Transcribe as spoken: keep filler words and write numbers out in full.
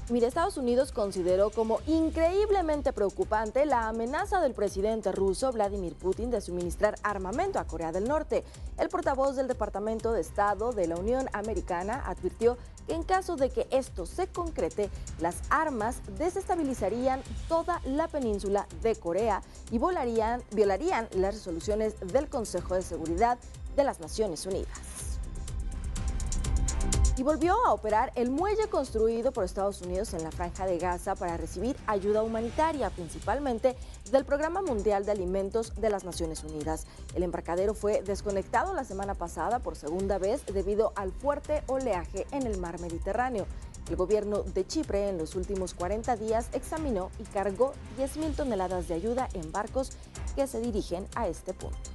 Mire, Estados Unidos consideró como increíblemente preocupante la amenaza del presidente ruso Vladimir Putin de suministrar armamento a Corea del Norte. El portavoz del Departamento de Estado de la Unión Americana advirtió que en caso de que esto se concrete, las armas desestabilizarían toda la península de Corea y volarían, violarían las resoluciones del Consejo de Seguridad de las Naciones Unidas. Y volvió a operar el muelle construido por Estados Unidos en la Franja de Gaza para recibir ayuda humanitaria, principalmente del Programa Mundial de Alimentos de las Naciones Unidas. El embarcadero fue desconectado la semana pasada por segunda vez debido al fuerte oleaje en el mar Mediterráneo. El gobierno de Chipre en los últimos cuarenta días examinó y cargó diez mil toneladas de ayuda en barcos que se dirigen a este punto.